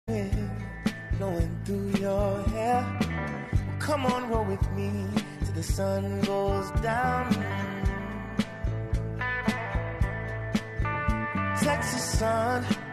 blowing through your hair. Come on, roll with me till the sun goes down. Texas sun